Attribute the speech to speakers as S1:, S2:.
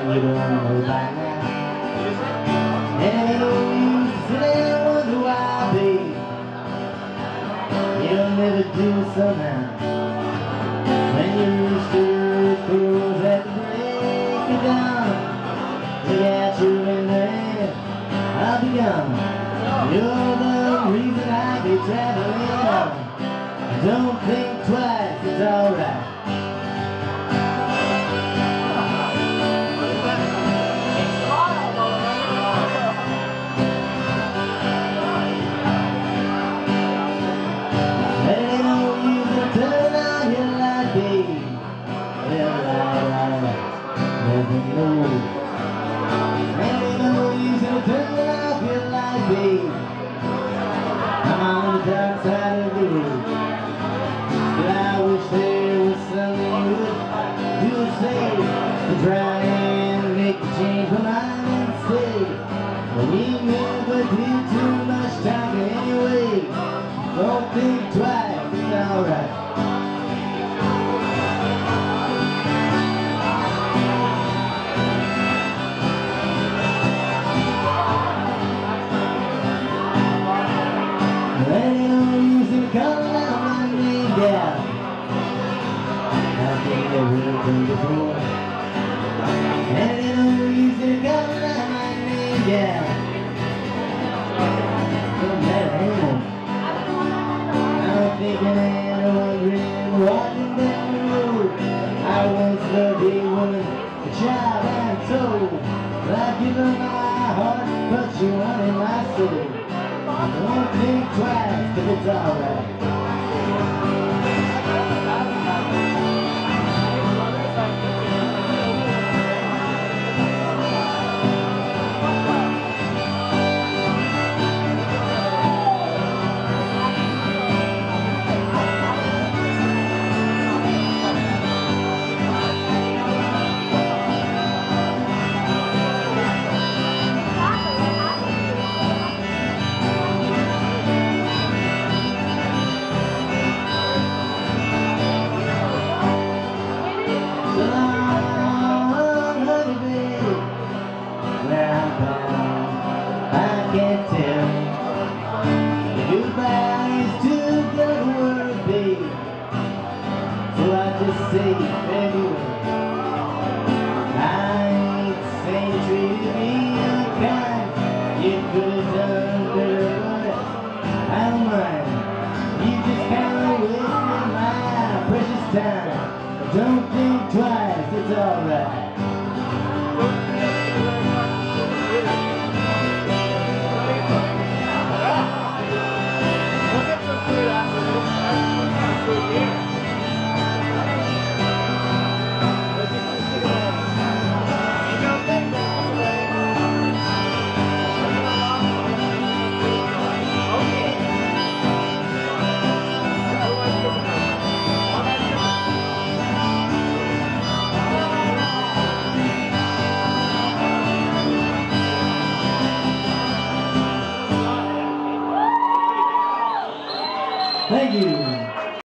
S1: you don't know by now. And ain't no use to sit there and wonder why, babe. You'll never do somehow. When your rooster crows at the break of dawn, look at you in the air, I'll be gone. You're the reason I be traveling on. Don't think twice, it's alright. Ain't no use in turning off your light, babe. I'm on the dark side of the road, but I wish there was something you would do or say to try and make a change my mind and stay. But we never did too much talking anyway. Don't think twice, it's alright. Ain't no use in calling out my name down. I think I will come before. Ain't no use in calling out my name down. Don't matter anymore. I'm thinking and wondering, walking down the road. I once loved a woman, a child and told. I've given my heart, but you wanted my soul. Don't think twice, 'cause it's alright. I can't tell. Goodbye is too good a word, babe. So I just say anyway. I ain't saying you treated me unkind. You could have done better, but I don't mind. You just kinda wasted my precious time. Don't think twice, it's alright.